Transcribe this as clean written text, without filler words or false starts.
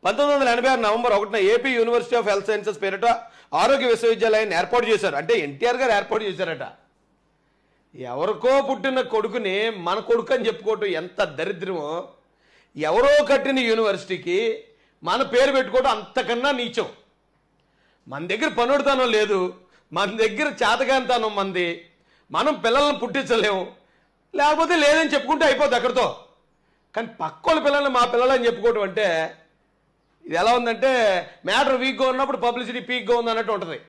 1986 November 1న AP university of health sciences పేరిట ఆరోగ్య విశ్వవిద్యాలయాన్ని ఏర్పాటు చేశారు. అంటే ఎన్టీఆర్ గారు ఏర్పాటు చేశారట. ఎవరికో పుట్టిన కొడుకుని మన కొడుకు అని చెప్పుకోవటం ఎంత దరిద్రమో. ఎవరో కట్టిన యూనివర్సిటీకి మన పేరు పెట్టుకోవడం అంతకన్నా నీచం. మన దగ్గర పనుడుతనం లేదు, మన దగ్గర చేతకాంతనం మంది, మనం పిల్లల్ని పుట్టించలేము, లేకపోతే లేదని చెప్పుకుంటే అయిపోద్ది అక్కడితో. కానీ పక్కోళ్ళ పిల్లల్ని మా పిల్లలు అని చెప్పుకోవటం అంటే ఇది ఎలా ఉందంటే మ్యాటర్ వీక్గా ఉన్నప్పుడు పబ్లిసిటీ పీక్గా ఉంది అన్నట్టు ఉంటుంది.